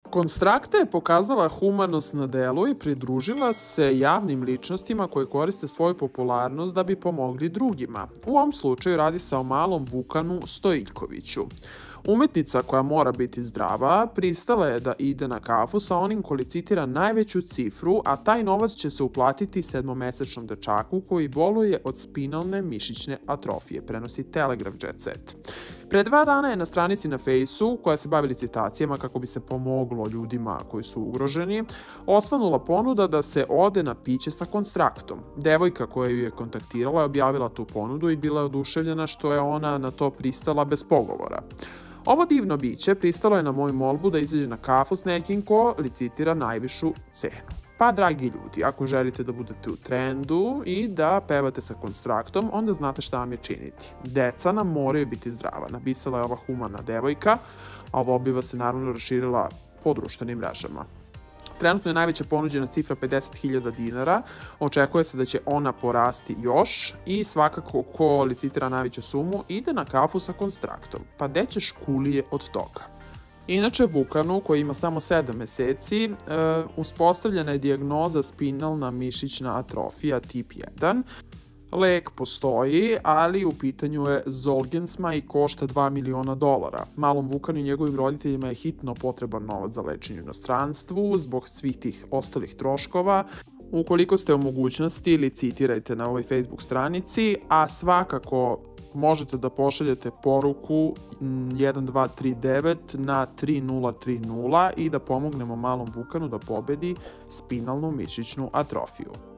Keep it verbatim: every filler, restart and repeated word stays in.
Konstrakta je pokazala humanost na delu i pridružila se javnim ličnostima koji koriste svoju popularnost da bi pomogli drugima. U ovom slučaju radi se o malom Vukanu Stojiljkoviću. Umetnica koja mora biti zdrava pristala je da ide na kafu sa onim koji citira najveću cifru, a taj novac će se uplatiti sedmomesečnom dečaku koji boluje od spinalne mišićne atrofije, prenosi Telegraph Jet Set. Pre dva dana je na stranici na Fejsu, koja se bavi licitacijama kako bi se pomoglo ljudima koji su ugroženi, osvanula ponuda da se ode na piće sa Konstraktom. Devojka koja ju je kontaktirala je objavila tu ponudu i bila je oduševljena što je ona na to pristala bez pogovora. Ovo divno biće pristalo je na moju molbu da izađe na kafu s nekim ko licitira najvišu cenu. Pa, dragi ljudi, ako želite da budete u trendu i da pevate sa Konstraktom, onda znate šta vam je činiti. Deca nam moraju biti zdrava, napisala je ova humana devojka, a ova objava se naravno raširila po društvenim mrežama. Trenutno je najveća ponuđena cifra pedeset hiljada dinara, očekuje se da će ona porasti još i svakako ko licitira najveću sumu ide na kafu sa Konstraktom. Pa gde ćeš kulije od toga? Inače, Vukanu, koji ima samo sedam meseci, e, uspostavljena je dijagnoza spinalna mišićna atrofija tip jedan. Lek postoji, ali u pitanju je Zolgensma i košta dva miliona dolara. Malom Vukanu i njegovim roditeljima je hitno potreban novac za lečenje u inostranstvu zbog svih tih ostalih troškova. Ukoliko ste u mogućnosti, licitirajte na ovoj Facebook stranici, a svakako možete da pošaljete poruku jedan dva tri devet na tri nula tri nula i da pomognemo malom Vukanu da pobedi spinalnu mišićnu atrofiju.